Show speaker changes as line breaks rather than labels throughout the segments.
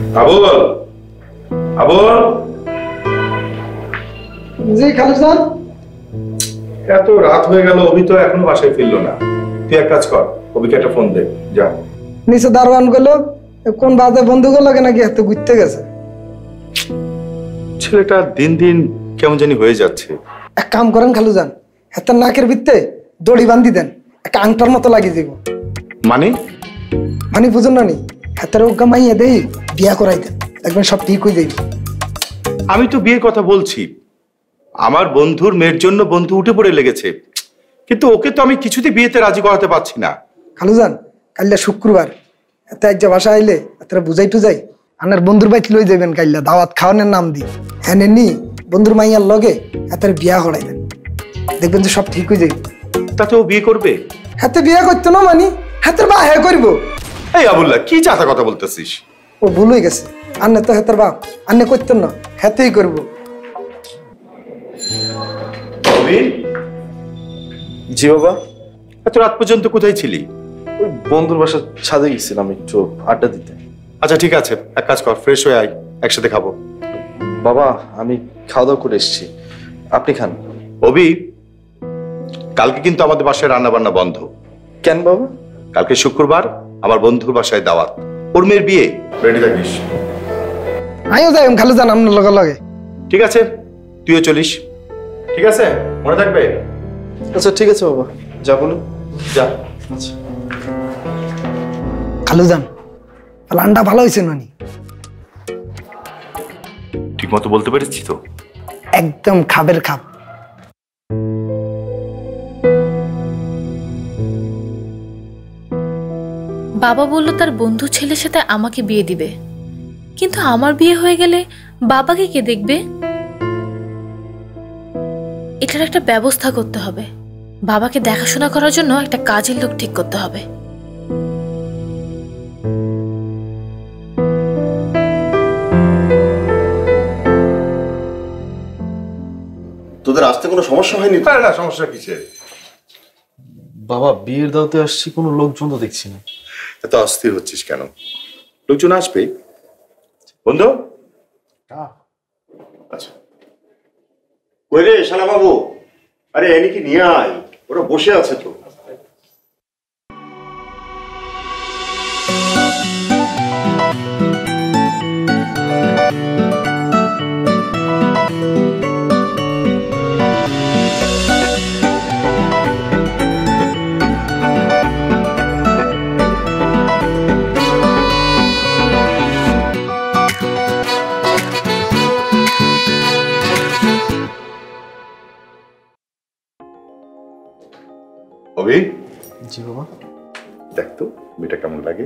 আবুল, আবুল।
জি খালুজান।
এত রাত হয়ে গেল, অভি তো এখনো বাসায় ফিরলো না। তুই এক কাজ কর, অভিকে একটা ফোন দে, যা।
নিচে দারোয়ান গুলো কোন বাজে বন্ধুগুলো নাকি এত ঘুরতে গেছে।
ছেলেটা দিন দিন কেমন জানি হয়ে যাচ্ছে।
এক কাম করেন খালুজান, হাতের নাকের ভিত্তে দড়ি বান্ধি দেন, একটা আংটার মতো লাগিয়ে দিব।
মানে
মানে বুঝুন না নি, হাতের ওগা মাইয়া দেই বিয়া করাই দেন, দেখবেন সব ঠিক হয়ে যাইবে।
আমি তো বিয়ের কথা বলছি, আমার বন্ধুর মেয়ের জন্য বন্ধু উঠে পড়ে লেগেছে, কিন্তু ওকে তো আমি কিছুতেই বিয়েতে রাজি করাতে পারছি না।
খালুজান কাইলা শুক্রবার এত এক বাসা আইলে এতটা বুঝাই টুজাই আনার বন্ধুর বাইক লই যাবেন, কাইলা দাওয়াত খাওয়ানোর নাম দি হ্যাঁ নি বন্ধুর মাইয়ার লগে এতের বিয়া করাই দেন, দেখবেন যে সব ঠিক হয়ে যাইবে।
তাতে ও বিয়ে করবে?
হাতে বিয়া করতো না মানি হাতের বা হ্যাঁ করবো।
এই আবুল্লাহ, কি চাতা কথা বলতেছিস?
ও ভুল হয়ে গেছে, আন্নে তো হাতের বাপ আন্নে করতেন না, হাতেই করবো।
জি বাবা।
এত রাত পর্যন্ত কোথায় ছিলি?
ওই বন্ধুর বাসার ছাদে গেছিলাম একটু আড্ডা দিতে।
আচ্ছা ঠিক আছে, এক কাজ কর, ফ্রেশ হয়ে আয়, একসাথে খাবো।
বাবা আমি খাওয়া দাওয়া করে এসেছি, আপনি খান।
অভি, কালকে কিন্তু আমাদের বাসায় রান্না বান্না বন্ধ।
কেন বাবা?
কালকে শুক্রবার, আমার বন্ধুর বাসায় দাওয়াত, ওর মেয়ের বিয়ে। রেডি থাকিস।
আমিও যাই খালুজান আপনার লগে লগে।
ঠিক আছে, তুইও চলিস। ঠিক আছে, মনে থাকবে।
আচ্ছা ঠিক আছে বাবা, যা বলুন।
যা।
আচ্ছা
খালুজান প্লানটা ভালো হয়েছে নানি?
ঠিক মতো বলতে পেরেছি তো?
একদম খাবের খাপ।
বাবা বলল তার বন্ধু ছেলের সাথে আমাকে বিয়ে দিবে, কিন্তু আমার বিয়ে হয়ে গেলে বাবাকে কে দেখবে? এটার একটা ব্যবস্থা করতে হবে, বাবাকে দেখাশোনা করার জন্য একটা কাজের লোক ঠিক করতে হবে।
তোদের আসতে কোনো সমস্যা হয়নি?
না, সমস্যা কিসের?
বাবা বিয়ের দাওতে আসছি, কোনো লোকজন তো দেখছি না।
এত অস্থির হচ্ছিস কেন? লোকজন আসবে। বন্ধু,
আচ্ছা কই রে শালা বাবু, আরে এনে কি নিয়ে আয়, ওরা বসে আছে তো।
অভি,
জি বাবা।
দেখ তো মেয়েটা কেমন লাগে।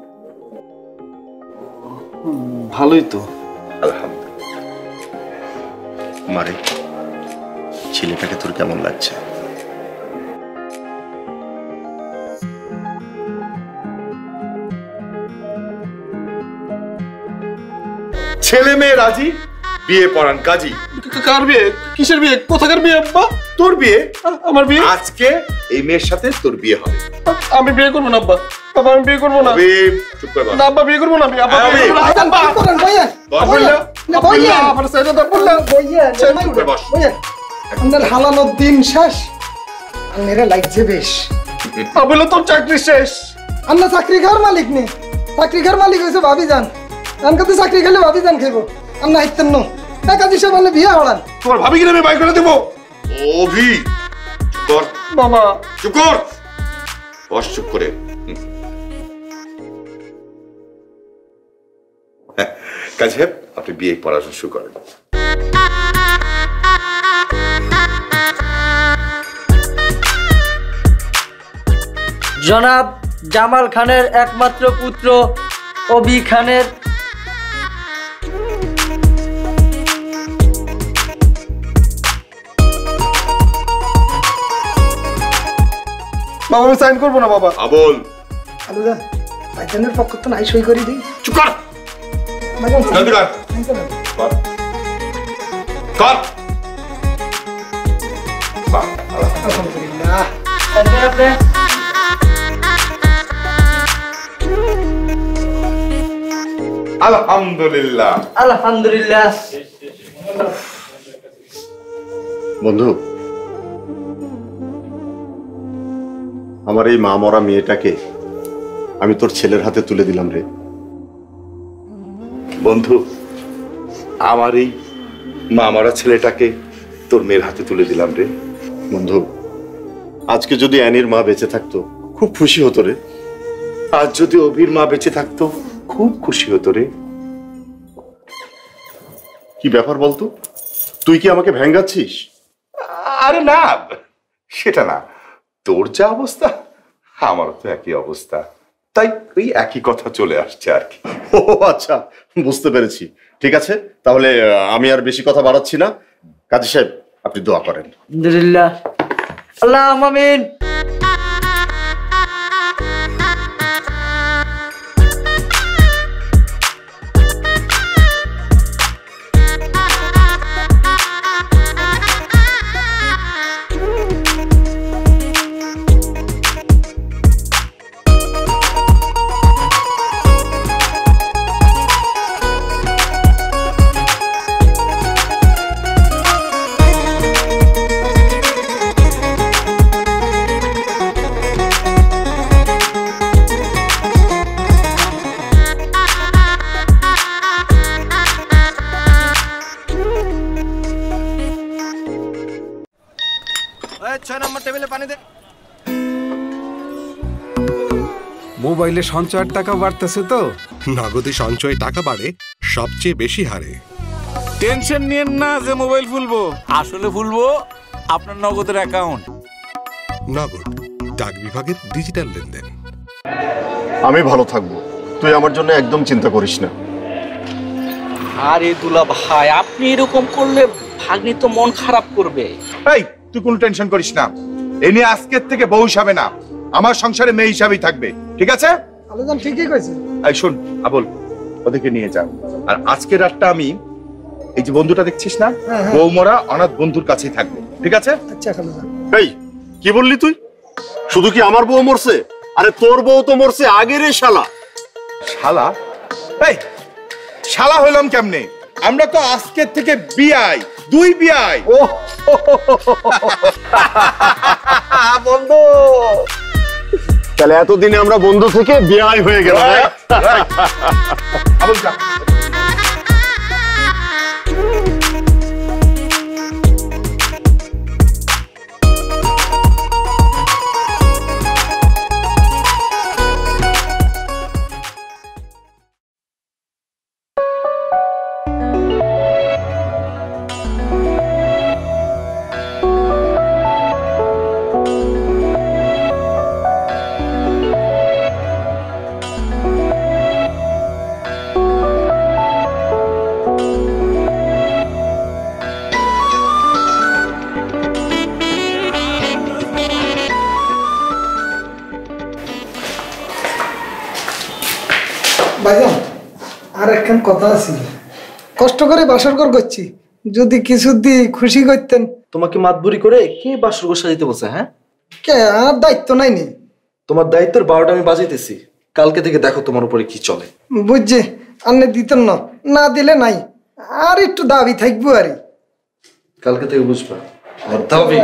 ভালোই তো।
আলহামদুলিল্লাহ।
মারে ছেলেটাকে তোর কেমন লাগছে?
ছেলে মেয়ে রাজি, বিয়ে পড়ান কাজী।
কার বিয়ে? কিসের বিয়ে? কোথাকার বিয়ে আব্বা?
তোর বিয়ে।
আমার বিয়ে?
আজকে এই মেয়ের সাথে তোর বিয়ে হবে।
আমি বিয়ে করবো না আব্বা। বাবা আমি বিয়ে করবো না।
চুপ করে বল।
না আব্বা বিয়ে করবো না আমি। আব্বা বিয়ে করবো না। আব্বা
করেন ভাইয়া
আব্বা
ভাইয়া
আমার সাইডে দাও বললা।
ভাইয়া
চুপ করে বস।
ভাইয়া আপনার হালানোর দিন শেষ, আপনারা লাগছে বেশ।
আবুলে তোর চাকরি শেষ।
আমরা চাকরি খাওয়ার মালিক নেই, চাকরি খাওয়ার মালিক হয়েছে ভাবি যান। আমাকে তো চাকরি খেলে ভাবি যান খাইবো, আমরা হাইতেন না কাজী সব মানে বিয়ে হলান।
তোমার ভাবি কিনে আমি বাই করে দেবো।
অভি, চুপ কর
বাবা।
চুপ কর, বস চুপ করে। কাজী সাহেব, আপনি বিয়ে পড়াশোনা শুরু করেন।
জনাব জামাল খানের একমাত্র পুত্র অভি খানের
বাবা আমি সাইন করবো না বাবা।
আবুল,
খালুজান ভাইজানের পক্ষ তো নাই সই করে দিই।
চুপ কর,
ভাইজান
জলদি কর। কর কর। বাহ,
আলহামদুলিল্লাহ।
আলহামদুলিল্লাহ।
আলহামদুলিল্লাহ।
বন্ধু, আমার এই মা মরা মেয়েটাকে আমি তোর ছেলের হাতে তুলে দিলাম রে।
বন্ধু, আমার এই মা মারা ছেলেটাকে তোর মেয়ের হাতে তুলে দিলাম রে।
বন্ধু, আজকে যদি অ্যানির মা বেঁচে থাকতো খুব খুশি হতো রে।
আজ যদি অভির মা বেঁচে থাকতো খুব খুশি হতো রে।
কি ব্যাপার বলতো, তুই কি আমাকে ভেঙ্গাচ্ছিস?
আরে না, সেটা না। তোর যা অবস্থা আমারও তো একই অবস্থা, তাই ওই একই কথা চলে আসছে আর কি।
ও আচ্ছা, বুঝতে পেরেছি। ঠিক আছে, তাহলে আমি আর বেশি কথা বাড়াচ্ছি না। কাজী সাহেব, আপনি দোয়া করেন।
আলহামদুলিল্লাহ। আল্লাহুম্মা আমিন।
মোবাইলে সঞ্চয়ের টাকা বাড়তেছে তো?
নগদে সঞ্চয়ে টাকা বাড়ে সবচেয়ে বেশি হারে।
টেনশন নিয়েন না যে মোবাইল ফুলবো, আসলে ফুলবো আপনার নগদের অ্যাকাউন্ট।
নগদ, ডাক বিভাগের ডিজিটাল লেনদেন।
আমি ভালো থাকবো, তুই আমার জন্য একদম চিন্তা করিস না।
আরে দুলা ভাই, আপনি এরকম করলে ভাগ্নি তো মন খারাপ করবে।
এই, তুই কোনো টেনশন করিস না। এ নিয়ে আজকের থেকে বউ হিসাবে না, আমার সংসারে মেয়ে হিসাবেই থাকবে, ঠিক আছে?
আলোচনা ঠিকই কইছে।
এই শোন আবুল, ওদেরকে নিয়ে যা। আর আজকের রাতটা আমি এই যে বন্ধুটা দেখছিস না, বউ মরা অনাথ বন্ধুর কাছেই থাকবে, ঠিক আছে?
আচ্ছা খালুজান।
এই, কি বললি তুই? শুধু কি আমার বউ মরছে? আরে তোর বউ তো মরছে আগের। শালা
শালা? এই শালা হইলাম কেমনে? আমরা তো আজকের থেকে বিয়াই, দুই বিয়াই।
ও বন্ধু, তাহলে এতদিনে আমরা বন্ধু থেকে বিয়াই হয়ে গেলাম।
আবুল যা।
ভাইজান, আর একখান কথা আছে। কষ্ট করে বাসর ঘর করছি, যদি কিছু দি খুশি করতেন।
তোমাকে মাতবুরি করে কে বাসর ঘর সাজাইতে বসে? হ্যাঁ,
কে? আর দায়িত্ব নাই নি।
তোমার দায়িত্বের 12টা আমি বাজাইতেছি। কালকে থেকে দেখো তোমার উপরে কি চলে।
বুঝছে, আন্নে দিতেন না, না দিলে নাই। আর একটু দাবি থাকবো আর।
কালকে থেকে বুঝবা দাবি।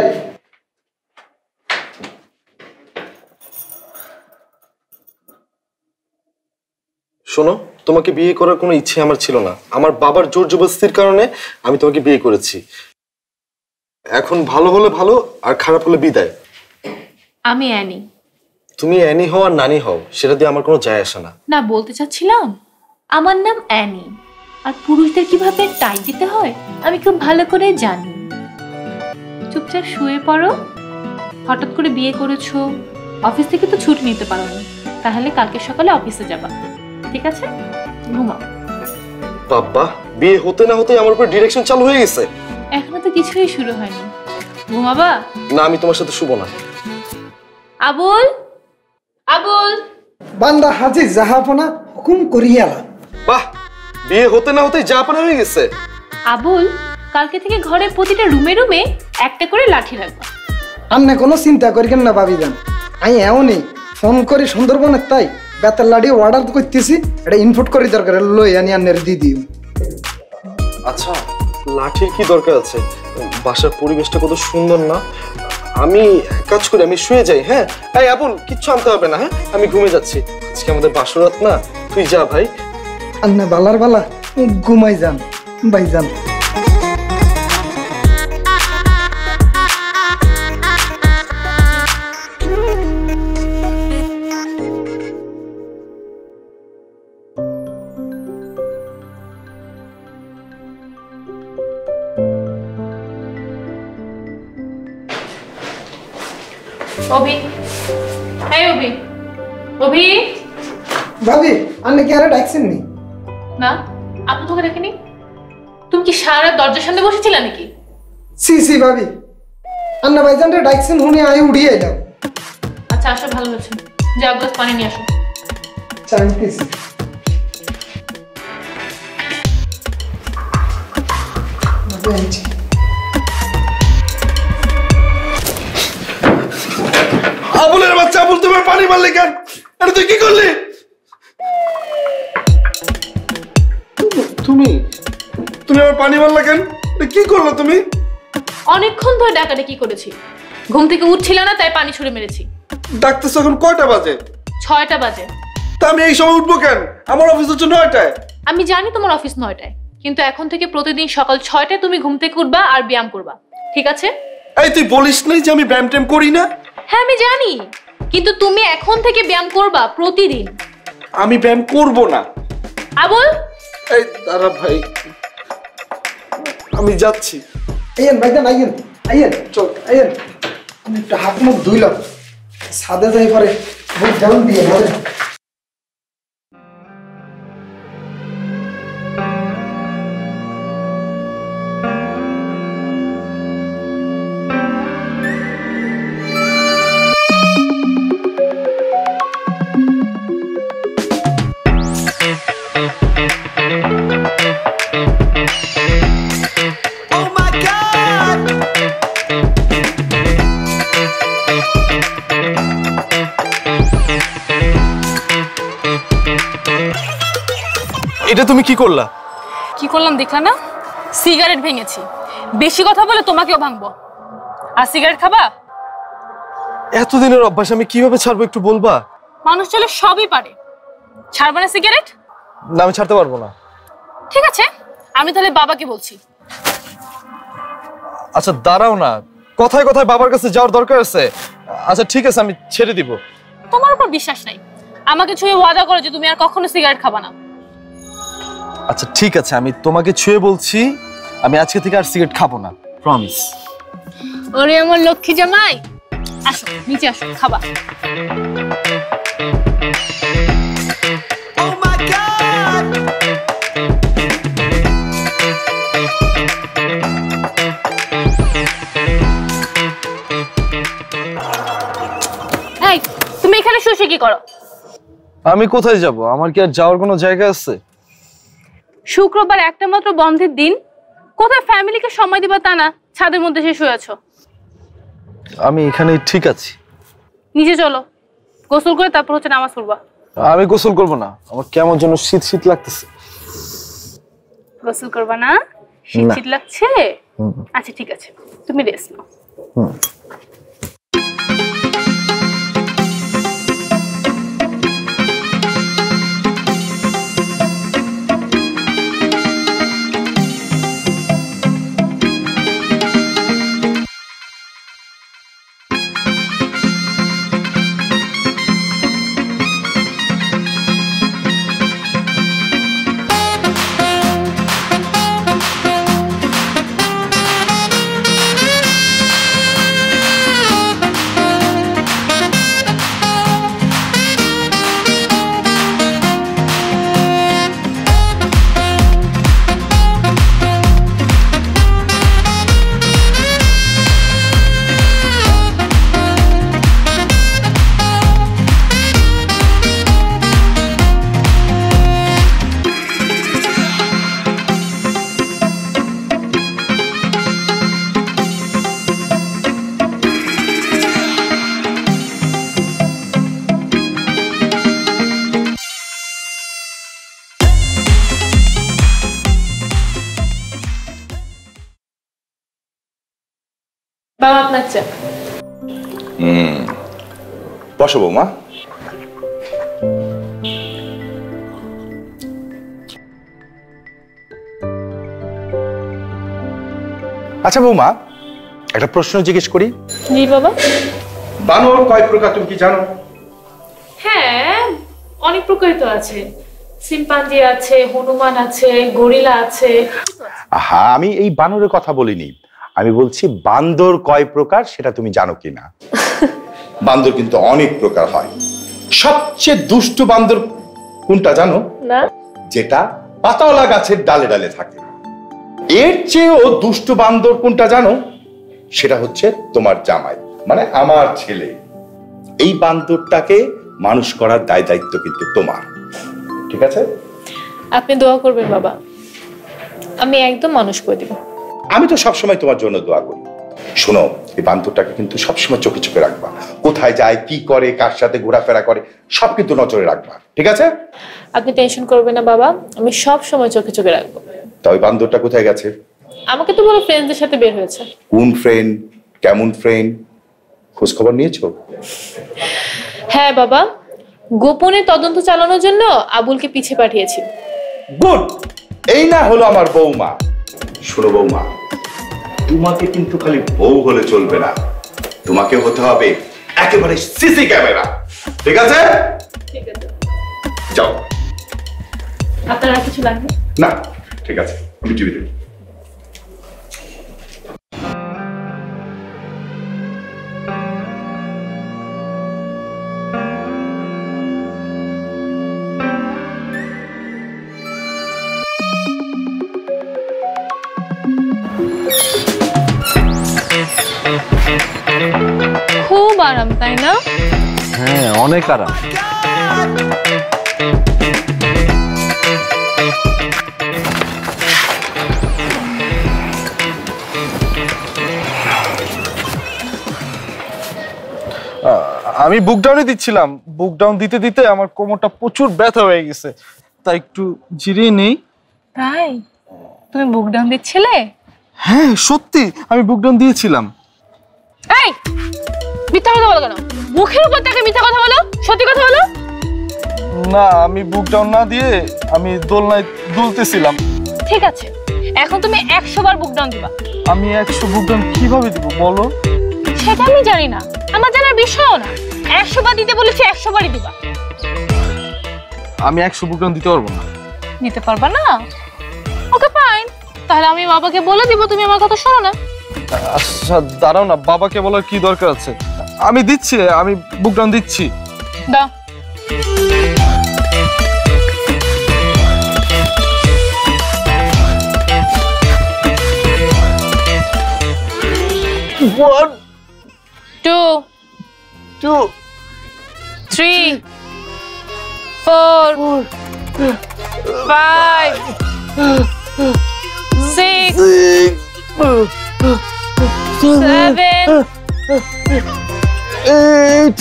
শোনো, তোমাকে বিয়ে করার কোনো ইচ্ছে আমার ছিল না। আমার বাবার জোর জবরদস্তির কারণে আমি তোমাকে বিয়ে করেছি। এখন ভালো হলে ভালো, আর খারাপ হলে বিদায়।
আমি অ্যানি।
তুমি অ্যানি হও আর নানি হও, সেটা দিয়ে আমার কোনো যায় আসে না।
না, বলতে চাচ্ছিলাম আমার নাম অ্যানি, আর পুরুষদের কিভাবে টাই দিতে হয় আমি খুব ভালো করে জানি। চুপচাপ শুয়ে পড়ো। হঠাৎ করে বিয়ে করেছো, অফিস থেকে তো ছুটি নিতে পারো না, তাহলে কালকে সকালে অফিসে যাবা, ঠিক আছে? ঘুমাও।
বাবা, বিয়ে হতে না হতে আমার উপর ডিরেকশন চালু হয়ে গেছে।
এখনো তো কিছুই শুরু হয়নি। ঘুমাবা?
না, আমি তোমার সাথে শুবো না।
আবুল, আবুল।
বান্দা হাজি জাহাপনা হুকুম করিয়া।
বাহ, বিয়ে হতে না হতেই জাপানা হয়ে গেছে।
আবুল, কালকে থেকে ঘরের প্রতিটা রুমে রুমে একটা করে লাঠি রাখবা।
আন্নে কোনো চিন্তা করিবেন না ভাবিজান। আমি এমনই ফোন করি সুন্দরবনের, তাই বেতার লাড়ি অর্ডার করতেছি, এটা ইনপুট করে দরকার লই আনি আনের দিদি।
আচ্ছা লাঠির কি দরকার আছে? বাসার পরিবেশটা কত সুন্দর না? আমি কাজ করি, আমি শুয়ে যাই। হ্যাঁ এই আবুল, কিচ্ছু আনতে হবে না। হ্যাঁ আমি ঘুমিয়ে যাচ্ছি, আজকে আমাদের বাসরাত না। তুই যা ভাই।
আন্না বালার বালা ঘুমাই যান ভাইজান।
অভি, এই অভি, অভি।
ভাবি আন্না কি আরে ডাকছেন নি?
না, আপনি তোকে দেখেনি। তুমি কি সারা দরজার সামনে বসেছিলে নাকি?
সি সি ভাবি, আন্না ভাইজান রে ডাকছেন হুনি আই উড়িয়ে এলাম।
আচ্ছা আসো, ভালো হয়েছে। যাও গ্লাস পানি নিয়ে আসো।
চাইতেছি।
আবুলের বাচ্চা, আবুল তোমার পানি মারলে কেন? আরে তুই কি করলি? তুমি তুমি আমার পানি মারলে কেন? কি করলো তুমি?
অনেকক্ষণ ধরে ডাকাডাকি করেছি, ঘুম থেকে উঠছিল না, তাই পানি ছুড়ে মেরেছি।
ডাকতেছ এখন কয়টা বাজে?
6টা বাজে।
তা আমি এই সময় উঠবো কেন? আমার অফিস হচ্ছে 9টায়।
আমি জানি তোমার অফিস 9টায়, কিন্তু এখন থেকে প্রতিদিন সকাল 6টায় তুমি ঘুম থেকে উঠবা আর ব্যায়াম করবা, ঠিক আছে?
এই তুই বলিস নাই যে আমি ব্যায়াম ট্যাম করি না?
হ্যাঁ আমি জানি, কিন্তু তুমি এখন থেকে ব্যায়াম করবা প্রতিদিন।
আমি ব্যায়াম করব না।
আবুল,
এই দাঁড়া ভাই, আমি যাচ্ছি।
আইয়েন ভাইজান, আইয়েন আইয়েন, চল আইয়েন। আমি একটা হাত মুখ ধুইলাম, সাদে যাই পরে বুক যেমন দিয়ে ধরে।
এটা তুমি কি করলা?
কি করলাম দেখলা না? সিগারেট ভেঙেছি। বেশি কথা বলে তোমাকেও ভাঙবো। আর সিগারেট খাবা?
এতদিনের অভ্যাস আমি কিভাবে ছাড়বো একটু বলবা?
মানুষ চলে সবই পারে, ছাড়বা না সিগারেট?
না আমি ছাড়তে পারবো না।
ঠিক আছে, আমি তাহলে বাবাকে বলছি।
আচ্ছা দাঁড়াও না, কথায় কথায় বাবার কাছে যাওয়ার দরকার আছে? আচ্ছা ঠিক আছে, আমি ছেড়ে দিব।
তোমার উপর বিশ্বাস নাই, আমাকে ছুঁয়ে ওয়াদা করো যে তুমি আর কখনো সিগারেট খাবা না।
আচ্ছা ঠিক আছে, আমি তোমাকে ছুঁয়ে বলছি আমি আজকে থেকে আর সিগারেট খাবো না, প্রমিস।
ওরে আমার লক্ষ্মী জামাই, আসো নিচে আসো, খাবা। এই তুমি এখানে শুয়ে কি করো?
আমি কোথায় যাব? আমার কি আর যাওয়ার কোনো জায়গা আছে?
শুক্রবার একটা মাত্র বন্ধের দিন, কোথায় ফ্যামিলিকে সময় দিবা তা না, ছাদের মধ্যে এসে শুয়ে আছো।
আমি এখানে ঠিক আছি।
নিচে চলো, গোসল করে তারপর হচ্ছে নামাজ পড়বা।
আমি গোসল করব না, আমার কেমন যেন শীত শীত লাগতেছে।
গোসল করবা না? শীত শীত লাগছে? আচ্ছা ঠিক আছে, তুমি রেস্ট নাও। বাবা আপনার চা।
বসো বৌমা। আচ্ছা বৌমা, একটা প্রশ্ন জিজ্ঞেস করি।
জি বাবা।
বানর কয় প্রকার তুমি কি জানো?
হ্যাঁ, অনেক প্রকার তো আছে। সিম্পাঞ্জি আছে, হনুমান আছে, গরিলা আছে।
হ্যাঁ, আমি এই বানরের কথা বলিনি, আমি বলছি বান্দর কয় প্রকার সেটা তুমি জানো কিনা। বান্দর কিন্তু অনেক প্রকার হয়। সবচেয়ে দুষ্ট বান্দর কোনটা জানো?
না।
যেটা পাতাওয়ালা গাছের ডালে ডালে থাকে। এর চেয়েও দুষ্ট বান্দর কোনটা জানো? সেটা হচ্ছে তোমার জামাই, মানে আমার ছেলে। এই বান্দরটাকে মানুষ করার দায় দায়িত্ব কিন্তু তোমার, ঠিক আছে?
আপনি দোয়া করবেন বাবা, আমি একদম মানুষ করে দিব।
আমি তো সবসময় তোমার জন্য দোয়া করি। শোনো, এই বান্দরটাকে কিন্তু সবসময় চোখে চোখে রাখবা। কোথায় যায়, কি করে, কার সাথে ঘোরাফেরা করে, সব কিন্তু নজরে রাখবা, ঠিক আছে?
আপনি টেনশন করবেন না বাবা, আমি সব সময় চোখে চোখে রাখবো।
তা ওই বান্দরটা কোথায় গেছে?
আমাকে তো বলে ফ্রেন্ডসদের সাথে বের হয়েছে।
কোন ফ্রেন্ড, কেমন ফ্রেন্ড, খোঁজ খবর নিয়েছো?
হ্যাঁ বাবা, গোপনে তদন্ত চালানোর জন্য আবুলকে পিছে পাঠিয়েছি।
গুড, এই না হলো আমার বৌমা। শোনো বৌমা, তোমাকে কিন্তু খালি বউ হলে চলবে না, তোমাকে হতে হবে একেবারে সিসি ক্যামেরা, ঠিক আছে?
ঠিক আছে।
যাও।
আপনার আর কিছু লাগবে
না? ঠিক আছে, আমি টিভি দেখি।
খুব আরাম, তাই না?
হ্যাঁ, অনেক আরাম। আমি বুক ডাউনই দিচ্ছিলাম, বুক ডাউন দিতে দিতে আমার কোমরটা প্রচুর ব্যথা হয়ে গেছে, তাই একটু জিরিয়ে নেই।
তাই তুমি বুক ডাউন দিচ্ছিলে?
হ্যাঁ সত্যি, আমি বুক ডাউন দিয়েছিলাম।
এই মিথ্যা কথা বলো কেন? মুখের উপর থেকে মিথ্যা কথা বলো, সত্যি কথা বলো।
না, আমি বুক ডাউন না দিয়ে আমি দোলনায় দুলতেছিলাম।
ঠিক আছে, এখন তুমি 100 বার বুক ডাউন দিবা।
আমি 100 বুক ডাউন কিভাবে দিব বলো?
সেটা আমি জানি না, আমার জানার বিষয়ও না। 100 বার দিতে বলেছি, 100 বারই দিবা।
আমি 100 বুক ডাউন দিতে পারবো না।
দিতে পারবা না? ওকে ফাইন, তাহলে আমি বাবাকে বলে দিব তুমি আমার কথা শোনো না।
আচ্ছা দাঁড়াও না, বাবাকে বলার কি দরকার আছে? আমি দিচ্ছি, আমি বুক ডাউন দিচ্ছি।
দাও।
One,
2, 3, 4, 5, 6, 7,
8,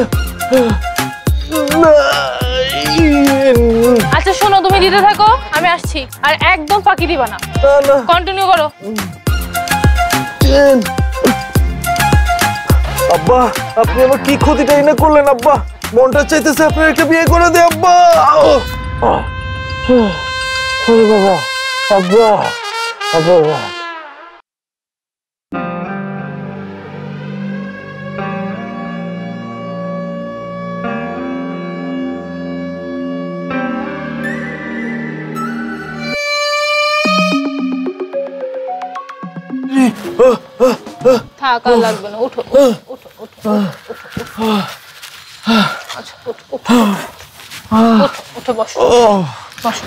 9।
আচ্ছা শোনো, তুমি দিতে থাকো, আমি আসছি। আর একদম ফাঁকি দিবা না, কন্টিনিউ করো।
10। আব্বা, আপনি আমার কি ক্ষতিটাই না করলেন আব্বা। মনটা চাইতেছে আপনার একটা বিয়ে করে দে আব্বা। ওরে বাবা, আব্বা, আব্বা।
থাক, আর লাগবে না, উঠো উঠো উঠো উঠো। আচ্ছা উঠো উঠো উঠো, বসো বসো।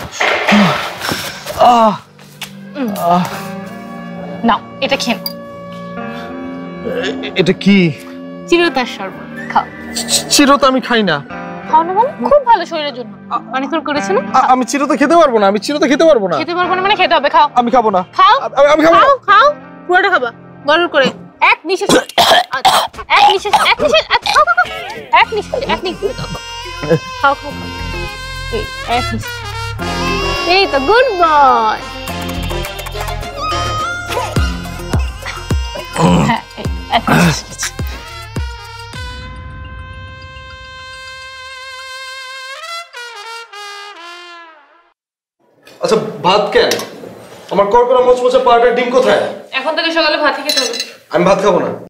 নাও, এটা খেয়ে নাও।
এটা কি?
চিরতার শরবত, খাও।
চিরতা আমি খাই না।
খাও না মানে? খুব ভালো শরীরের জন্য, অনেকক্ষণ করেছে না।
আমি চিরতা খেতে পারবো না, আমি চিরতা খেতে পারবো না।
খেতে পারবো না মানে খেতে হবে, খাও।
আমি খাবো না।
খাও,
আমি খাবো না।
খাও, পুরোটা খাবা, গরম করে। এক নিঃশ্বাস, এক নিঃশ্বাস, এক নিঃশ্বাস, এক নিঃশ্বাস, এক নিঃশ্বাস খাও, খাও, খাও। এই এক নিঃশ্বাস, এই তো গুড বয়। হ্যাঁ,
আচ্ছা ভাত কেন? আমার কড়কড়া মচমচে পাউডার ডিম কোথায়?
এখন থেকে সকালে ভাত খেতে হবে।
আমি ভাত খাবো না।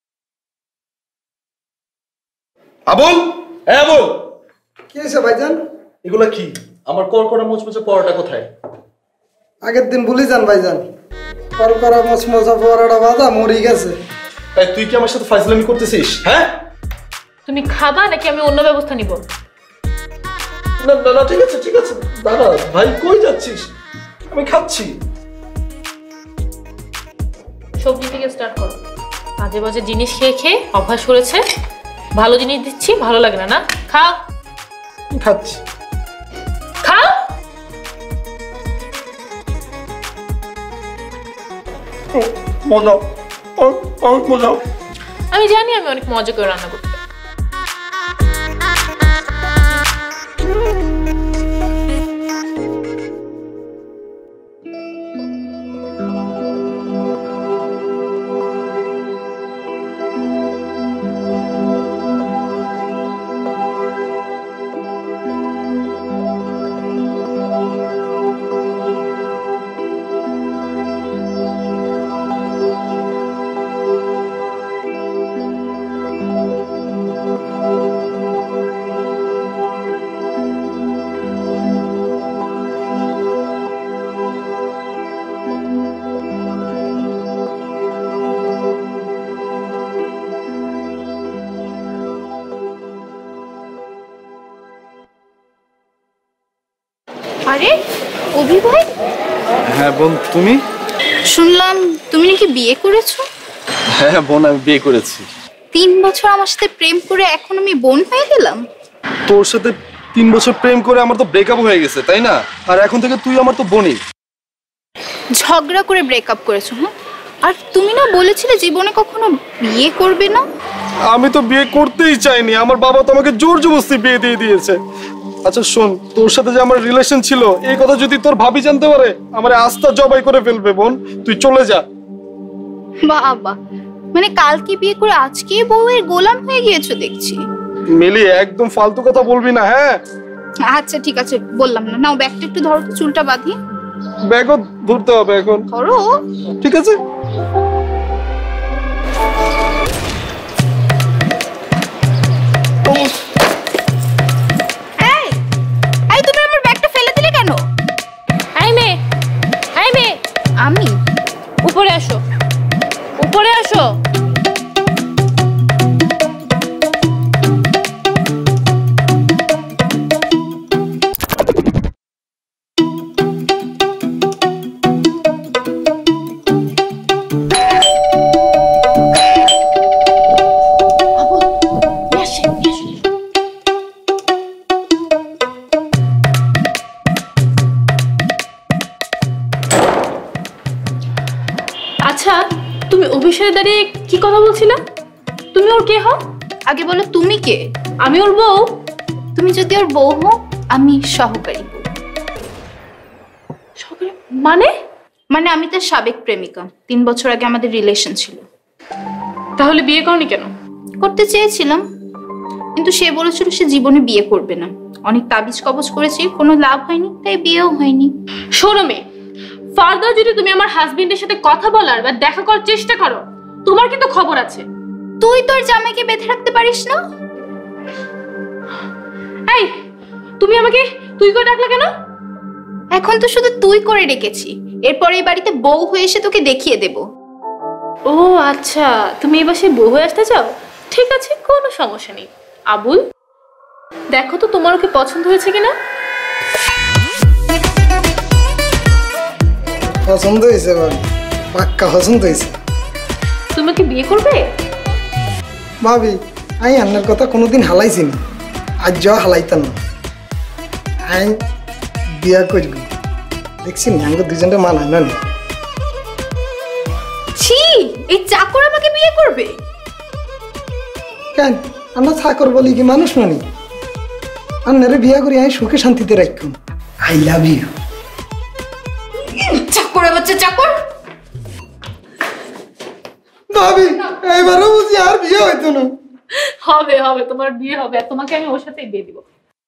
আবুল, হ্যাঁ আবুল,
কি হয়েছে ভাইজান?
এগুলা কি? আমার কড়কড়া মচমচে পরোটা কোথায়?
আগের দিন ভুলে যান ভাইজান, কড়কড়া মচমচা পরোটা ভাজা মরে গেছে।
তাই তুই কি আমার সাথে ফাইজলামি করতেছিস? হ্যাঁ,
তুমি খাবা নাকি আমি অন্য ব্যবস্থা নিব?
না না না, ঠিক আছে ঠিক আছে। দাদা ভাই কই যাচ্ছিস? আমি খাচ্ছি।
সবজি থেকে স্টার্ট করো। বাজে বাজে জিনিস খেয়ে খেয়ে অভ্যাস করেছে। ভালো জিনিস দিচ্ছি, ভালো লাগে না। না খাও।
খাচ্ছি।
খাও।
মজা, অনেক মজা।
আমি জানি আমি অনেক মজা করে রান্না করতে।
আরে অভি ভাই।
হ্যাঁ বোন, তুমি?
শুনলাম তুমি নাকি বিয়ে করেছো।
হ্যাঁ বোন, আমি বিয়ে করেছি।
3 বছর আমার সাথে প্রেম করে এখন আমি বোন হয়ে গেলাম।
তোর সাথে 3 বছর প্রেম করে আমার তো ব্রেকআপ হয়ে গেছে, তাই না? আর এখন থেকে তুই আমার তো বোনই।
ঝগড়া করে ব্রেকআপ করেছো? হ্যাঁ, আর তুমি না বলেছিলে জীবনে কখনো বিয়ে করবে না।
আমি তো বিয়ে করতেই চাইনি, আমার বাবা তো আমাকে জোর জবরদস্তি বিয়ে দিয়ে দিয়েছে। আচ্ছা শোন, তোর সাথে যে আমার রিলেশন ছিল এই কথা যদি তোর ভাবি জানতে পারে আমার আস্থা জবাই করে ফেলবে। বোন তুই চলে যা।
বাবা, মানে কালকে বিয়ে করে আজকে বউয়ের গোলাম হয়ে গিয়েছো দেখছি।
মিলি, একদম ফালতু কথা বলবি না। হ্যাঁ
আচ্ছা ঠিক আছে, বললাম না। নাও ব্যাগটা একটু ধরো তো, চুলটা বাঁধি।
ব্যাগও ধরতে হবে এখন?
ধরো।
ঠিক আছে।
তুমি আমার ব্যাগটা ফেলে দিলে কেন? আমি
উপরে আসো, উপরে আসো। আচ্ছা, তুমি অভিষেকে দাঁড়িয়ে কি কথা বলছিলা? তুমি ওর কে হও?
আগে বলো তুমি কে?
আমি ওর বউ।
তুমি যদি ওর বউ হও, আমি সহকারী বউ।
মানে?
মানে আমি তার সাবেক প্রেমিকা। 3 বছর আগে আমাদের রিলেশন ছিল।
তাহলে বিয়ে করনি কেন?
করতে চেয়েছিলাম, কিন্তু সে বলেছিল সে জীবনে বিয়ে করবে না। অনেক তাবিজ কবজ করেছি, কোনো লাভ হয়নি, তাই বিয়েও হয়নি।
শোনো মেয়ে, ফার্দার যদি তুমি আমার হাজবেন্ডের সাথে কথা বলার বা দেখা করার চেষ্টা করো, তোমার কিন্তু খবর আছে।
তুই তোর জামাইকে বেঁধে রাখতে পারিস না?
এই, তুমি আমাকে তুই করে ডাকলে কেন?
এখন তো শুধু তুই করে রেখেছি, এরপর এই বাড়িতে বউ হয়ে এসে তোকে দেখিয়ে দেব।
ও আচ্ছা, তুমি এই বাসায় বউ হয়ে আসতে চাও? ঠিক আছে, কোনো সমস্যা নেই। আবুল, দেখো তো তোমার ওকে পছন্দ হয়েছে কিনা।
পছন্দ হয়েছে ভাবি, পাক্কা পছন্দ হয়েছে।
তুমি কি বিয়ে করবে?
ভাবি, আমি আপনার কথা কোনোদিন হালাইছি না, আজ যাওয়া হালাইতাম না। আমি বিয়া করবি, দেখছি না আমাকে দুজনটা মানায় না।
ছি, এই চাকর আমাকে বিয়ে করবে?
কেন, আমরা চাকর বলি কি মানুষ মানি? আপনারে বিয়া করি আমি সুখে শান্তিতে রাখুন। I love you.
চাকর বাচ্চা চাকর।
ভাবি, এই আমারও বুঝি আর বিয়ে হইতো না।
হবে হবে, তোমার বিয়ে হবে, আর তোমাকে আমি ওর সাথেই দিয়ে দিব।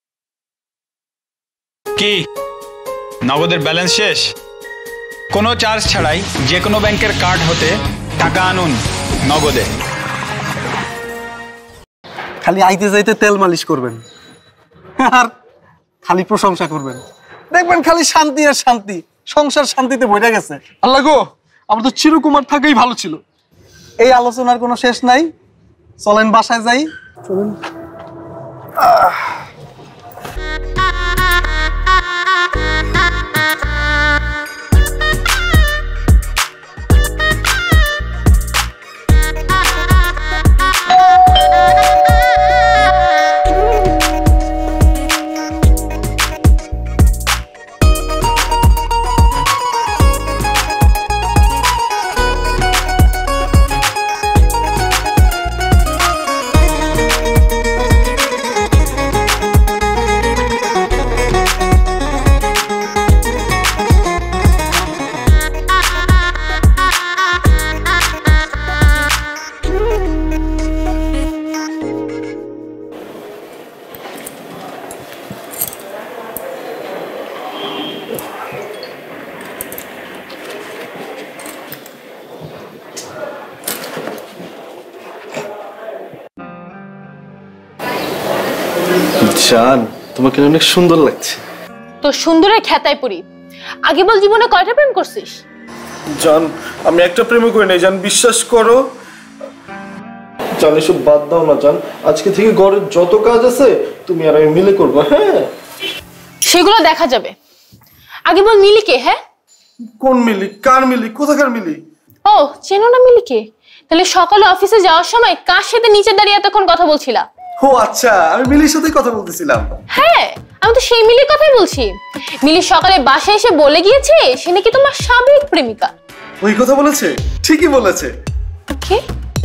কি নগদের ব্যালেন্স শেষ? কোনো চার্জ ছাড়াই যে কোনো ব্যাংকের কার্ড হতে টাকা আনুন নগদে।
খালি আইতে যাইতে তেল মালিশ করবেন আর খালি প্রশংসা করবেন, দেখবেন খালি শান্তি আর শান্তি, সংসার শান্তিতে বইটা গেছে। আল্লাহ গো, আমার তো চিরকুমার থাকাই ভালো ছিল। এই আলোচনার কোনো শেষ নাই, চলেন বাসায় যাই। চলেন। জান, তোমাকে অনেক সুন্দর লাগছে।
তো সুন্দরের খেতায় পড়ি। আগে বল, জীবনে কয়টা প্রেম করছিস?
জান, আমি একটা প্রেমও করি নাই জান, বিশ্বাস করো। জান, এসব বাদ দাও না জান, আজকে থেকে ঘরের যত কাজ আছে তুমি আর আমি মিলে করবো। হ্যাঁ,
সেগুলো দেখা যাবে। আগে বল, মিলি কে? হ্যাঁ,
কোন মিলি? কার মিলি? কোথাকার মিলি?
ও, চেনো না মিলি কে? তাহলে সকালে অফিসে যাওয়ার সময় কার সাথে নিচে দাঁড়িয়ে এতক্ষণ কথা বলছিলা?
ও আচ্ছা, আমি মিলির সাথে কথা বলতেছিলাম।
হ্যাঁ, আমি তো সেই মিলির কথাই বলছি। মিলি সকালে বাসায় এসে বলে গিয়েছে সে নাকি তোমার সাবেক প্রেমিকা।
ওই কথা বলেছে? ঠিকই বলেছে।
কি?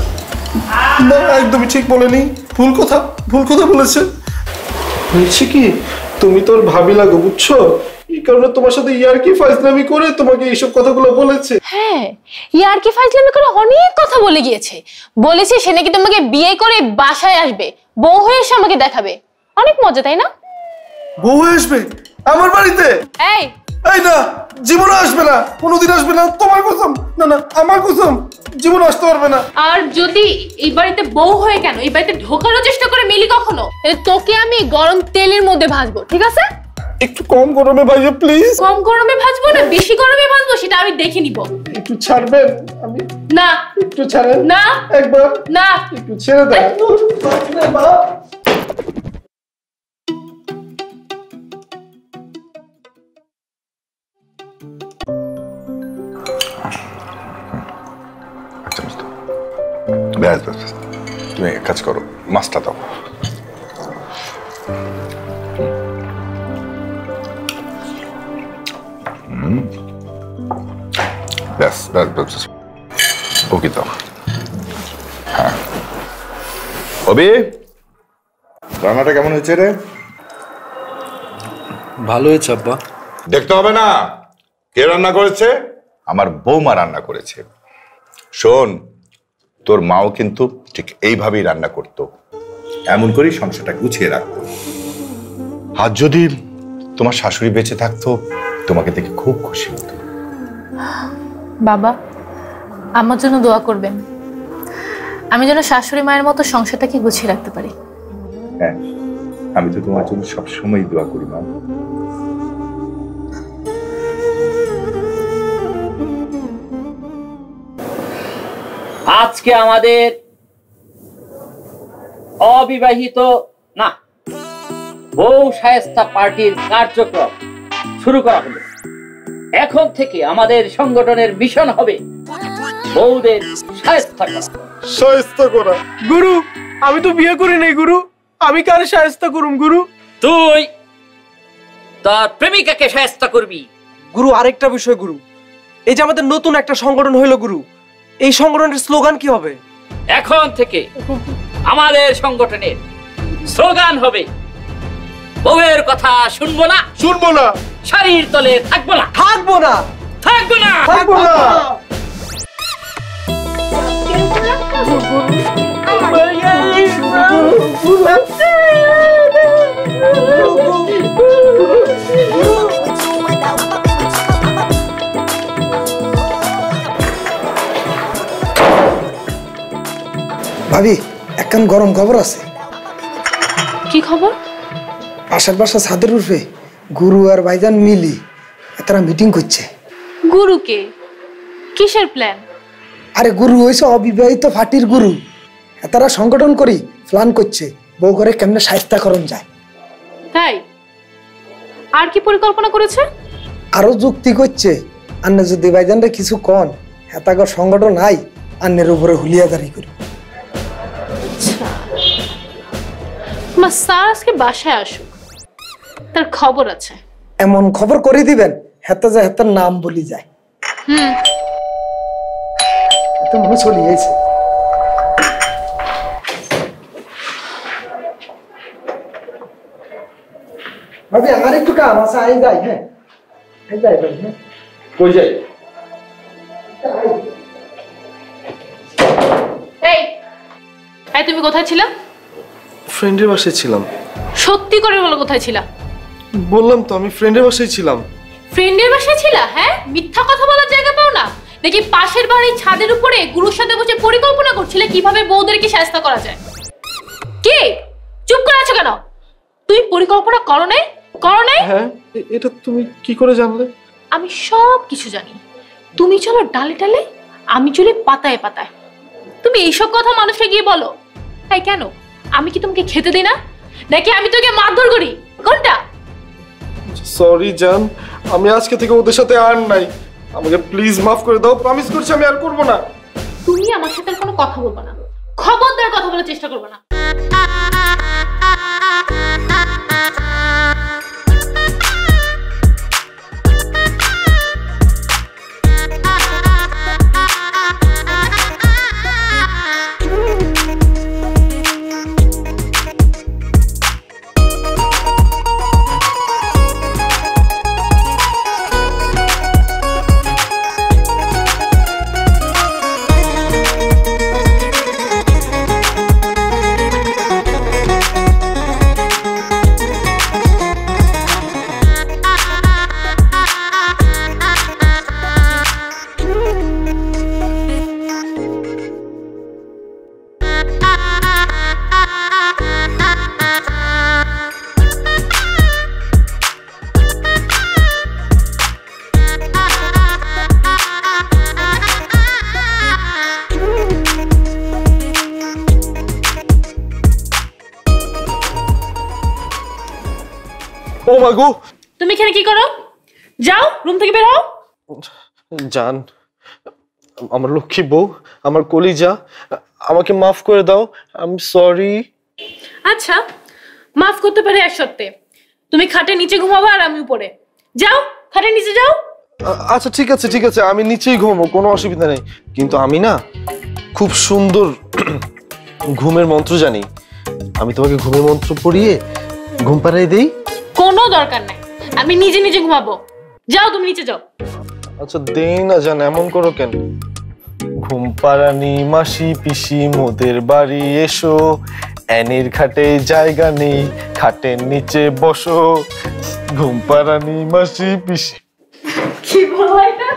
না, একদমই ঠিক বলেনি, ভুল কথা বলেছে। বলছি কি, তুমি তোর ভাবি লাগো, বুঝছো? এই কারণে তোমার সাথে ইয়ার্কি ফাজলামি করে তোমাকে এইসব কথাগুলো বলেছে।
হ্যাঁ, ইয়ার্কি ফাজলামি করে অনেক কথা বলে গিয়েছে। বলেছে সে নাকি তোমাকে বিয়ে করে বাসায় আসবে, বউ হয়ে এসে আমাকে দেখাবে। অনেক মজা, তাই না?
বউ হয়ে আসবে আমার বাড়িতে?
এই
এই না, জীবনে আসবে না, কোনোদিন আসবে না, তোমার কসম। না না, আমার কসম, জীবনে আসতে পারবে না।
আর যদি এই বাড়িতে বউ হয়ে কেন এই বাড়িতে ঢোকারও চেষ্টা করে মিলি কখনো, তাহলে তোকে আমি গরম তেলের মধ্যে ভাজবো, ঠিক আছে?
একটু কম গরমে ভাজো প্লিজ।
কম গরমে ভাজবো না বেশি গরমে ভাজবো সেটা আমি দেখে নিব।
একটু ছাড়বেন? আমি
না।
একটু ছাড়েন
না।
একবার
না।
একটু ছেড়ে দেন।
আচ্ছা, ব্যাস ব্যাস, তুমি এক কাজ করো, মাছটা দাও। ব্যাস ব্যাস ব্যাস, ওকে দাও। হ্যাঁ, অবি, রান্নাটা কেমন হয়েছে রে?
ভালো হয়েছে আব্বা।
দেখতে হবে না কে রান্না করেছে, আমার বৌমা রান্না করেছে। শোন, তোর মাও কিন্তু ঠিক এইভাবেই রান্না করতো, এমন করেই সংসারটা গুছিয়ে রাখতো। আর যদি তোমার শাশুড়ি বেঁচে থাকতো, তোমাকে দেখে খুব খুশি হতো।
বাবা, আমার জন্য দোয়া করবেন, আমি যেন শাশুড়ি মায়ের মতো সংসারটাকে গুছিয়ে রাখতে পারি।
হ্যাঁ, আমি তো তোমার জন্য সবসময় দোয়া করি মা।
আজকে আমাদের অবিবাহিত না বউ শায়েস্তা পার্টির কার্যক্রম শুরু করা হলো। এখন থেকে আমাদের সংগঠনের মিশন হবে বউদের শায়েস্তা করা।
শায়েস্তা করা? গুরু, আমি তো বিয়ে করি নাই গুরু, আমি কার শায়েস্তা করুম গুরু?
তুই তার প্রেমিকাকে শায়েস্তা করবি।
গুরু, আরেকটা বিষয় গুরু, এই যে আমাদের নতুন একটা সংগঠন হইলো গুরু, এই সংগঠনের স্লোগান কি হবে?
এখন থেকে আমাদের সংগঠনের স্লোগান হবে বউয়ের কথা শুনবো না,
শুনবো না,
শাড়ির তলে থাকবো না,
থাকবো না,
থাকবো না,
থাকবো না।
ভাবি একখান গরম খবর আছে।
কি খবর?
পাশের বাসা ছাদের উপরে গুরু আর ভাইজান মিলি তারা মিটিং করছে।
গুরুকে কিসের প্ল্যান?
আরে গুরু হয়েছে অবিবাহিত ফাটির গুরু, তারা সংগঠন করি প্ল্যান করছে বউ করে কেমনে শায়েস্তা করণ যায়।
তাই আর কি পরিকল্পনা করেছে?
আরো যুক্তি করছে আন্নে যদি ভাইজানরা কিছু কন হেতাগর সংগঠন নাই আন্নের উপরে হুলিয়াদারি করি।
মা স্যার আজকে বাসায় আসুক, তার খবর আছে।
এমন খবর করে দিবেন হেতা যায় হেতার নাম বলি যায়। এত মনে চলে গেছে। ভাবি আমার একটু কাম আছে, আই যাই। হ্যাঁ আই যাই ভাই। হ্যাঁ
কই যাই?
এই তুমি কোথায় ছিলা?
ফ্রেন্ডের বাসায় ছিলাম।
সত্যি করে বলো কোথায় ছিলা?
বললাম তো আমি ফ্রেন্ডের বাসায় ছিলাম।
ফ্রেন্ডের বাসায় ছিলা? হ্যাঁ, মিথ্যা কথা বলার জায়গা পাও না নাকি? পাশের বাড়ির ছাদের উপরে গুরুর সাথে বসে পরিকল্পনা করছিলে কিভাবে বউদেরকে শায়েস্তা করা যায়। কি চুপ করে আছো কেন? তুমি পরিকল্পনা করো নাই? করো নাই?
হ্যাঁ, এটা তুমি কি করে জানলে?
আমি সব কিছু জানি। তুমি চলো ডালে ডালে, আমি চলি পাতায় পাতায়। তুমি এইসব কথা মানুষকে গিয়ে বলো। তাই কেন? আমি কি তোমাকে খেতে দিই না নাকি আমি তোকে মারধর করি? কোনটা?
সরি জান, আমি আজকে থেকে ওদের সাথে আর নাই। আমাকে প্লিজ মাফ করে দাও, প্রমিস করছি আমি আর করব না।
তুমি আমার সাথে কোনো কথা বলবে না, খবরদার কথা বলার চেষ্টা করবে না।
ও মাগো,
তুমি এখানে কি করো? যাও, রুম থেকে বের হও।
জান, আমার লক্ষ্মী বউ, আমার কলিজা, আমাকে মাফ করে দাও। I am sorry.
আচ্ছা, মাফ করতে পারি এক শর্তে। তুমি খাটের নিচে ঘুমাবা আর আমি উপরে। যাও, খাটের নিচে যাও।
আচ্ছা ঠিক আছে ঠিক আছে, আমি নিচেই ঘুমাবো, কোনো অসুবিধা নেই। কিন্তু আমি না খুব সুন্দর ঘুমের মন্ত্র জানি। আমি তোমাকে ঘুমের মন্ত্র পড়িয়ে ঘুম পাড়াই দেই।
কোনো দরকার নাই, আমি নিজে নিজে ঘুমাবো। যাও, তুমি নিচে যাও।
আচ্ছা দেই না জান, এমন করো কেন? ঘুম পাড়ানি মাসি পিসি মোদের বাড়ি এসো, অ্যানির খাটে জায়গা নেই, খাটের নিচে বসো। ঘুম পাড়ানি মাসি পিসি।
কি বলো এটা?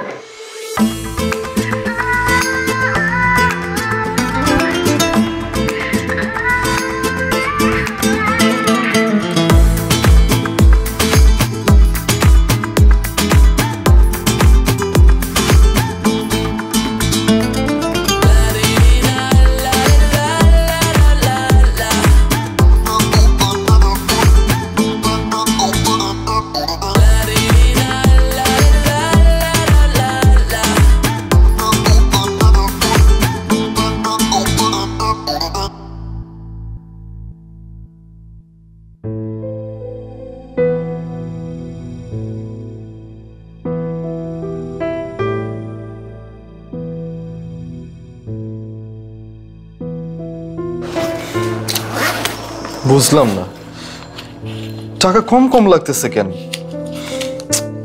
বুঝলাম না, টাকা কম কম লাগতেছে কেন?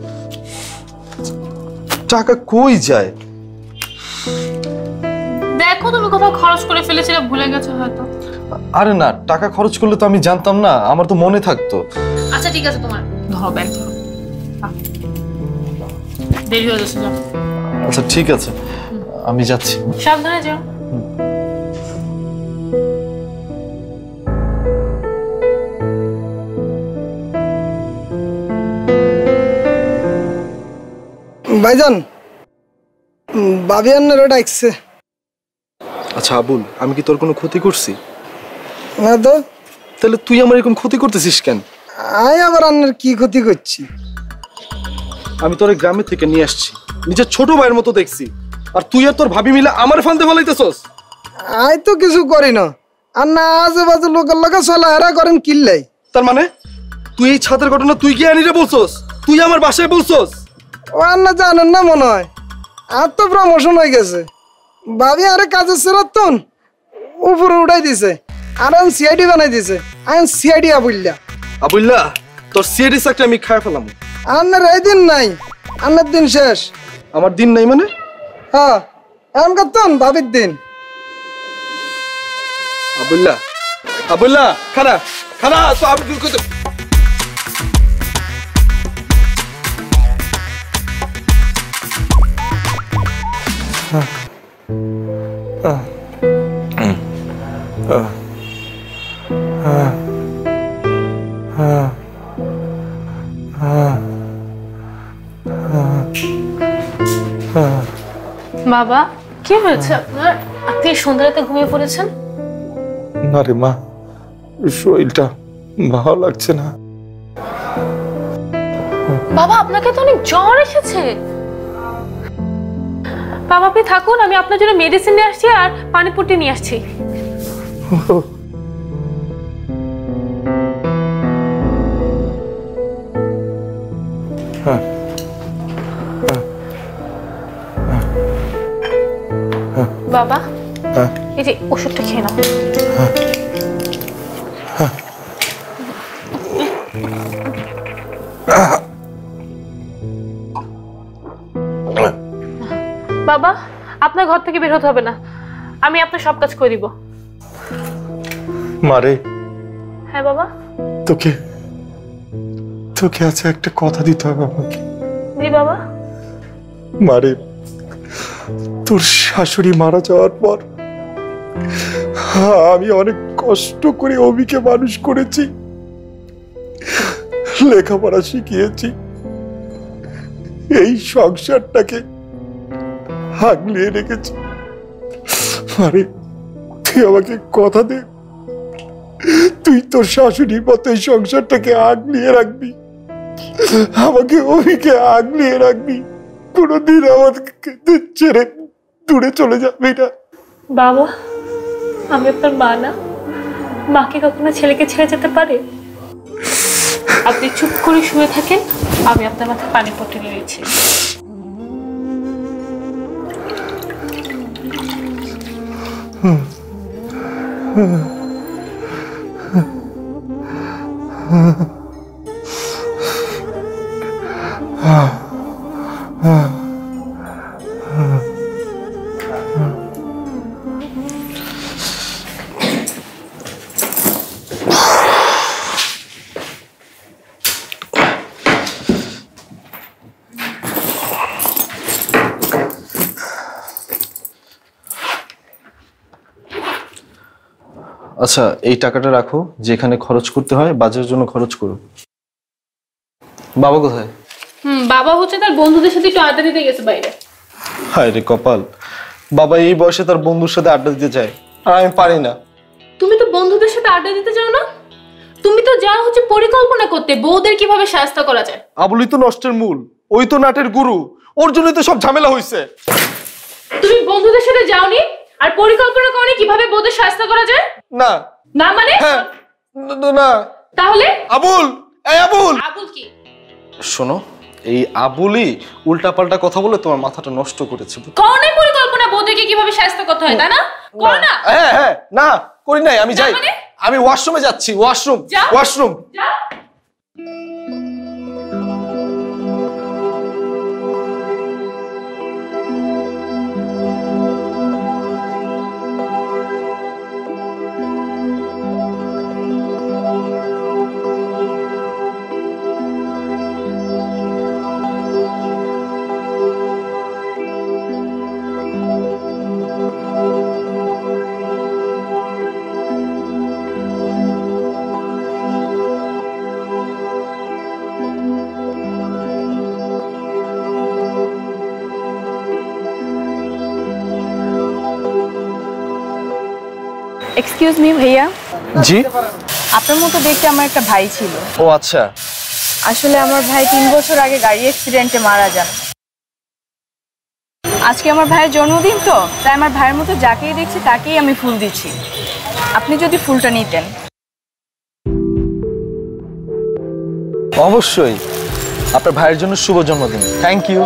টাকা কই যায়?
দেখো দেখো তুমি কোথাও খরচ করে ফেলেছিলে, ভুলে গেছো হয়তো।
আরে না, টাকা খরচ করলে তো আমি জানতাম না, আমার তো মনে থাকতো।
আচ্ছা ঠিক আছে, তোমার ধরো ব্যাগ ধরো, দেরি হয়ে যাচ্ছে।
আচ্ছা ঠিক আছে, আমি যাচ্ছি।
সাবধানে যাও।
ভাইজান, ভাবি আন্নারা ডাকছে।
আচ্ছা আবুল, আমি কি তোর কোনো ক্ষতি করছি?
না তো।
তাহলে তুই আমার এরকম ক্ষতি করতেছিস কেন?
আমি আবার আন্নার কি ক্ষতি করছি?
আমি তোর গ্রামে থেকে নিয়ে আসছি, নিজের ছোট ভাইয়ের মতো দেখছি, আর তুই আর তোর ভাবি মিলে আমার ফান্দে ফেলাইতেছস।
আই তো কিছু করি না, আর না আজেবাজে লোকের লোকে চলা হেরা করেন কিল্লাই।
তার মানে তুই এই ছাদের ঘটনা তুই কি আনিরে বলছস? তুই আমার বাসায় বলছস?
ও আন্না জানেন না মনে হয়, আর তো প্রমোশন হয়ে গেছে। ভাবি আরে কাজের সেরাতন উপরে উঠাই দিছে, আর সিআইডি বানাই দিছে। আইন সিআইডি আবুল্লা।
আবুল্লা, তোর সিআইডি চাকরি আমি খায় ফেলাম।
আন্নার এই দিন নাই, আন্নার দিন শেষ।
আমার দিন নাই মানে?
হ্যাঁ, এখন করতেন ভাবির দিন।
আবুল্লা, আবুল্লা, খানা খানা তো আমি
বাবা, কি হয়েছে আপনার? আপনি সন্ধ্যাতে ঘুমিয়ে পড়েছেন?
না রে মা, শরীরটা ভালো লাগছে না।
বাবা, আপনাকে তো অনেক জ্বর এসেছে। বাবা আপনি থাকুন, আমি আপনার জন্য মেডিসিন নিয়ে আসছি আর পানিপট্টি নিয়ে আসছি। বাবা, এই যে ওষুধটা খেয়ে নাও। বাবা, আপনার ঘর থেকে বের হতে হবে না, আমি আপনার সব কাজ করে দিব।
মারে।
হ্যাঁ বাবা।
তোকে তোকে আছে একটা কথা দিতে হবে আমাকে।
জি বাবা।
মারে, তোর শাশুড়ি মারা যাওয়ার পর আমি অনেক কষ্ট করে অভিকে মানুষ করেছি, লেখাপড়া শিখিয়েছি, এই সংসারটাকে আগলিয়ে রেখেছি। আরে তুই আমাকে কথা দে, তুই তোর শাশুড়ির মতো এই সংসারটাকে আগলিয়ে রাখবি, আমাকে অভিকে আগলিয়ে রাখবি, কোনোদিন আমাকে ছেড়ে দূরে চলে যাবি না।
বাবা, আমি আপনার মা না? মাকে কখনো ছেলেকে ছেড়ে যেতে পারে? আপনি চুপ করে শুয়ে থাকেন, আমি আপনার মাথায় পানি পটে নিয়েছি।
আচ্ছা, এই টাকাটা রাখো, যেখানে খরচ করতে হয় বাজারের জন্য খরচ করো। বাবা কোথায়?
বাবা হচ্ছে তার বন্ধুদের সাথে একটু আড্ডা দিতে গেছে বাইরে।
হায় রে কপাল, বাবা এই বয়সে তার বন্ধুর সাথে আড্ডা দিতে চায়, আর আমি পারি না।
তুমি তো বন্ধুদের সাথে আড্ডা দিতে যাও না, তুমি তো যাও হচ্ছে পরিকল্পনা করতে বউদের কিভাবে শায়েস্তা করা যায়।
আবুলই তো নষ্টের মূল, ওই তো নাটের গুরু, ওর জন্যই তো সব ঝামেলা হয়েছে।
তুমি বন্ধুদের সাথে যাওনি আর পরিকল্পনা করনি কিভাবে বউদের শায়েস্তা করা যায়?
না।
না মানে?
হ্যাঁ, না।
তাহলে?
আবুল, এই আবুল।
আবুল কি?
শোনো, এই আবুলই উল্টাপাল্টা কথা বলে তোমার মাথাটা নষ্ট করেছে।
কোন পরিকল্পনা বউদেরকে কিভাবে শায়েস্তা করতে হয়, তাই না? করো না?
হ্যাঁ হ্যাঁ, না করি নাই, আমি যাই, আমি ওয়াশরুমে যাচ্ছি। Washroom, washroom.
এক্সকিউজ মি ভাইয়া।
জি।
আপনার মতো দেখতে আমার একটা ভাই ছিল।
ও আচ্ছা।
আসলে আমার ভাই 3 বছর আগে গাড়ি অ্যাক্সিডেন্টে মারা যান। আজকে আমার ভাইয়ের জন্মদিন তো, তাই আমার ভাইয়ের মতো যাকেই দেখছি তাকেই আমি ফুল দিচ্ছি। আপনি যদি ফুলটা নিতেন।
অবশ্যই, আপনার ভাইয়ের জন্য শুভ জন্মদিন। Thank you.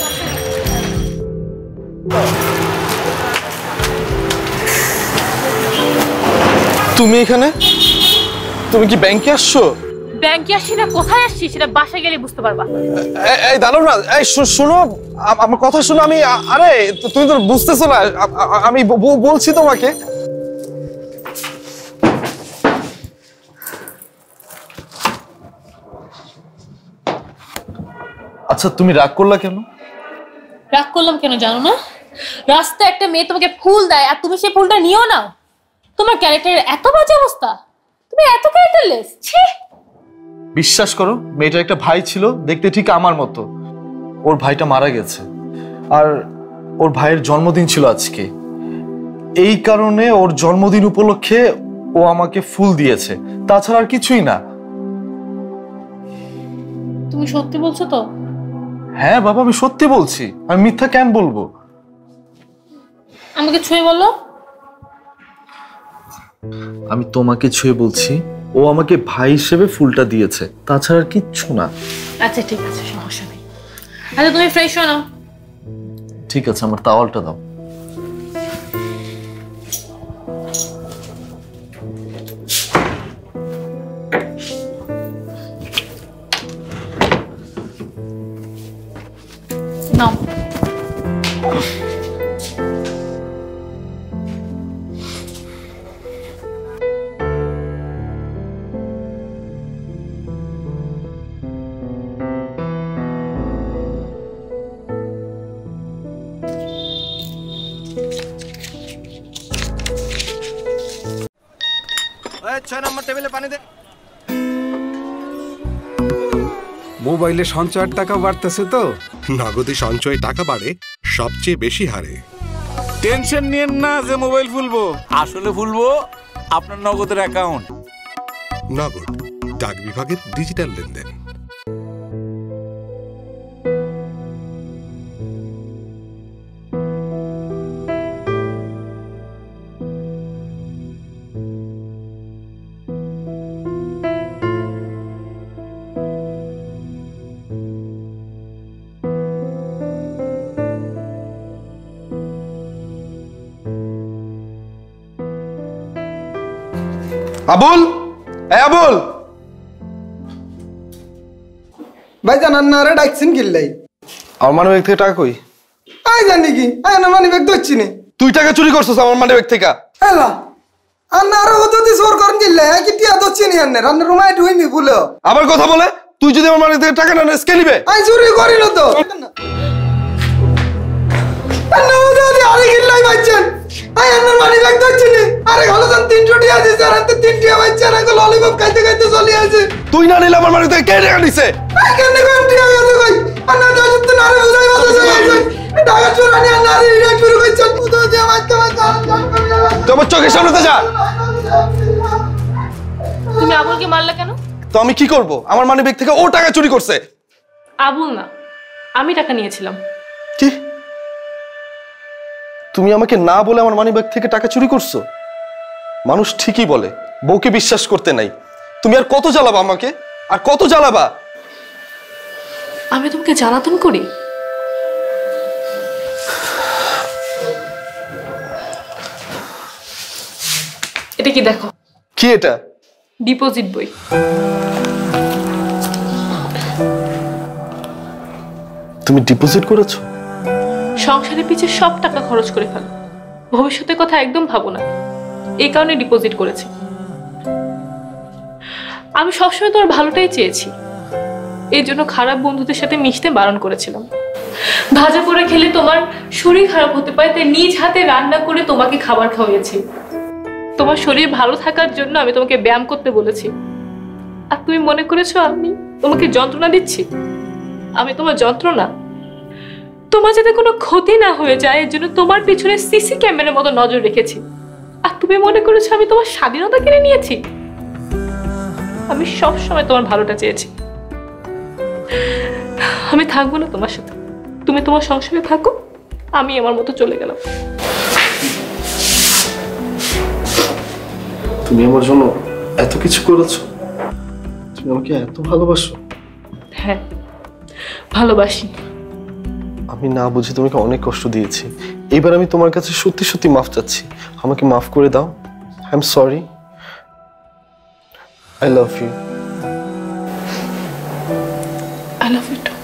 তুমি এখানে? তুমি কি ব্যাংকে আসছো?
ব্যাংকে আসছি না কোথায় আসছি সেটা বাসায় গেলে বুঝতে পারবা।
এই দাঁড়াও না, এই শোনো আমার কথা শোনো। আমি আরে তুমি তো বুঝতেছো না, আমি বলছি তোমাকে। আচ্ছা তুমি রাগ করলা কেন?
রাগ করলাম কেন জানো না? রাস্তায় একটা মেয়ে তোমাকে ফুল দেয় আর তুমি সেই ফুলটা নিও না। তোমার ক্যারেক্টারের এত বাজে অবস্থা, তুমি এত ক্যারেক্টারলেস। ছি।
বিশ্বাস করো, মেয়েটার একটা ভাই ছিল, দেখতে ঠিক আমার মতো। ওর ভাইটা মারা গেছে আর ওর ভাইয়ের জন্মদিন ছিল আজকে। এই কারণে ওর জন্মদিন উপলক্ষে ও আমাকে ফুল দিয়েছে, তাছাড়া আর কিছুই না।
তুমি সত্যি বলছো তো?
হ্যাঁ বাবা, আমি সত্যি বলছি, আমি মিথ্যা কেন বলবো?
আমাকে ছুঁয়ে বলো।
আমি তোমাকে ছুঁয়ে বলছি, ও আমাকে ভাই হিসেবে ফুলটা দিয়েছে, তাছাড়া আর কিচ্ছু না।
আচ্ছা ঠিক আছে, সমস্যা নেই। আচ্ছা তুমি ফ্রেশ হও না।
ঠিক আছে, আমার তাওয়ালটা দাও।
নাও।
মোবাইলে সঞ্চয়ের টাকা বাড়তেছে তো?
নগদে সঞ্চয়ে টাকা বাড়ে সবচেয়ে বেশি হারে।
টেনশন নিয়েন না যে মোবাইল ফুলবো, আসলে ফুলবো আপনার নগদের অ্যাকাউন্ট।
নগদ, ডাক বিভাগের ডিজিটাল লেনদেন।
আবুল, এই আবুল।
ভাইজান আন্নারে ডাকছেন কিল্লাই?
আমার মানি ব্যাগ থেকে টাকা কই?
আই জানি কি, আই না মানি ব্যাগ ধরছি নি।
তুই টাকা চুরি করছিস আমার মানি ব্যাগ থেকে?
হেলা আন্নারে হতে চোর করেন কিল্লাই, কি টিয়া ধরছি নি আন্নার? আন্নার রুমাই ঢুইনি বলে।
আবার কথা বলে? তুই যদি আমার মানি থেকে টাকা না নিস কে নিবে?
আই চুরি করি না তো। আন্না ওদি আরে কিল্লাই বাইছেন। আই আন্নার মানি ব্যাগ ধরছি নি। আরে হলো জান 300 টিয়া দিছে, আর তো 3 টিয়া বাইছে, আর একটা ললিপপ খাইতে খাইতে চলে আসে।
তুই না নিলে আমার মানি থেকে কে টাকা নিছে?
আই কেন কোন টিয়া গেছে কই? আন্না দাজত না আরে বুঝাই ভালো যাচ্ছে। টাকা চোরানি আন্নারে রিয়া শুরু কইছেন। বুঝো দিয়া মাইতে মাইতে
তোমার চোখের সামনে যা।
তুমি আবুলকে মারলে কেন?
তো আমি কি করব? আমার মানি ব্যাগ থেকে ও টাকা চুরি করছে।
আবুল না, আমি টাকা নিয়েছিলাম।
কি? তুমি আমাকে না বলে আমার মানি ব্যাগ থেকে টাকা চুরি করছো? মানুষ ঠিকই বলে বউকে বিশ্বাস করতে নাই। তুমি আর কত জ্বালাবা আমাকে? আর কত জ্বালাবা?
আমি তোমাকে জ্বালাতন করি? এটা কি দেখো?
কি এটা?
ডিপোজিট বই।
তুমি ডিপোজিট করেছো?
সংসারের পিছে সব টাকা খরচ করে ফেলো, ভবিষ্যতের কথা একদম ভাবো না, এই কারণে ডিপোজিট করেছি। আমি সবসময় তোমার ভালোটাই চেয়েছি, এই জন্য খারাপ বন্ধুদের সাথে মিশতে বারণ করেছিলাম। ভাজা পোড়া খেলে তোমার শরীর খারাপ হতে পারে, তাই নিজ হাতে রান্না করে তোমাকে খাবার খাওয়াইছি। তোমার শরীর ভালো থাকার জন্য আমি তোমাকে ব্যায়াম করতে বলেছি, আর তুমি মনে করেছো আমি তোমাকে যন্ত্রণা দিচ্ছি? আমি তোমার যন্ত্রণা? তোমার যাতে কোনো ক্ষতি না হয়ে যায় এর জন্য তোমার পিছনে সিসি ক্যামেরার মতো নজর রেখেছি, আর তুমি তুমি মনে করেছো আমি তোমার স্বাধীনতা কিনে নিয়েছি? আমি সব সময় তোমার ভালোটা চেয়েছি। আমি থাকবো না তোমার সাথে, তুমি তোমার সংসারে থাকো, আমি আমার মতো চলে গেলাম।
তুমি আমার জন্য এত কিছু করেছো, তুমি আমাকে এত ভালোবাসো।
হ্যাঁ ভালোবাসি।
আমি না বুঝে তোমাকে অনেক কষ্ট দিয়েছি, এবার আমি তোমার কাছে সত্যি সত্যি মাফ চাচ্ছি। আমাকে মাফ করে দাও। I am sorry. I love you.
I love you too.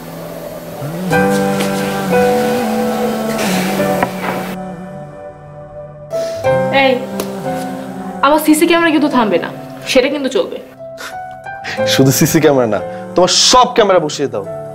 এই আমার সিসি ক্যামেরা কিন্তু থামবে না, সেটা কিন্তু চলবে।
শুধু সিসি ক্যামেরা না, তোমার সব ক্যামেরা বসিয়ে দাও।